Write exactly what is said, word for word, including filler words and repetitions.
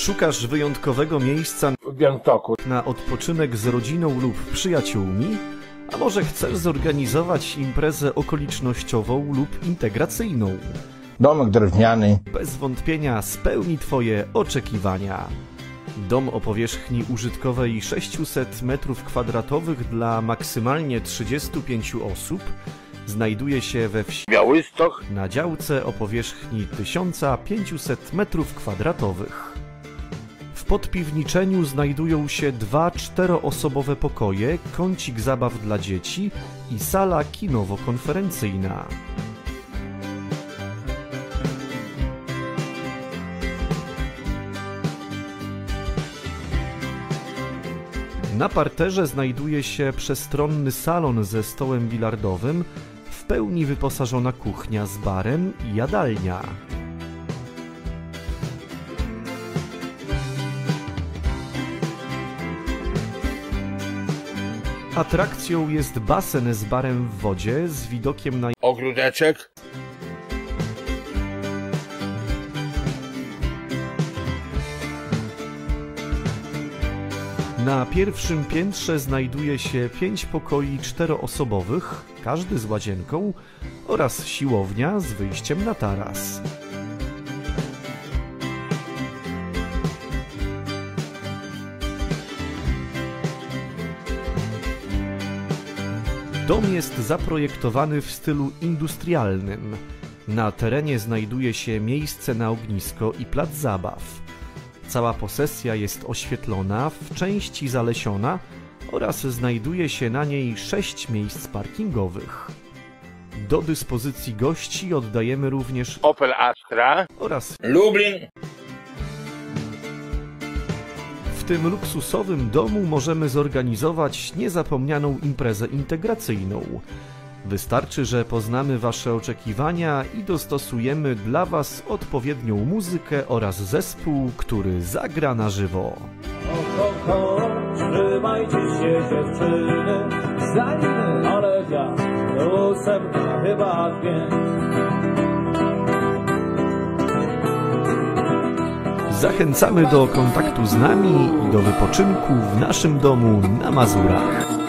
Szukasz wyjątkowego miejsca w Białymstoku na odpoczynek z rodziną lub przyjaciółmi? A może chcesz zorganizować imprezę okolicznościową lub integracyjną? Domek drewniany. Bez wątpienia spełni Twoje oczekiwania. Dom o powierzchni użytkowej sześćset metrów kwadratowych dla maksymalnie trzydziestu pięciu osób znajduje się we wsi Białystok na działce o powierzchni tysiąc pięćset metrów kwadratowych. W podpiwniczeniu znajdują się dwa czteroosobowe pokoje, kącik zabaw dla dzieci i sala kinowo-konferencyjna. Na parterze znajduje się przestronny salon ze stołem bilardowym, w pełni wyposażona kuchnia z barem i jadalnia. Atrakcją jest basen z barem w wodzie z widokiem na ogródeczek. Na pierwszym piętrze znajduje się pięć pokoi czteroosobowych, każdy z łazienką, oraz siłownia z wyjściem na taras. Dom jest zaprojektowany w stylu industrialnym. Na terenie znajduje się miejsce na ognisko i plac zabaw. Cała posesja jest oświetlona, w części zalesiona oraz znajduje się na niej sześć miejsc parkingowych. Do dyspozycji gości oddajemy również Opel Astra oraz Lublin. W tym luksusowym domu możemy zorganizować niezapomnianą imprezę integracyjną. Wystarczy, że poznamy Wasze oczekiwania i dostosujemy dla Was odpowiednią muzykę oraz zespół, który zagra na żywo. Ho, ho, ho, trzymajcie się dziewczyny, zanim, ale ja do ósemka chyba dwie. Zachęcamy do kontaktu z nami i do wypoczynku w naszym domu na Mazurach.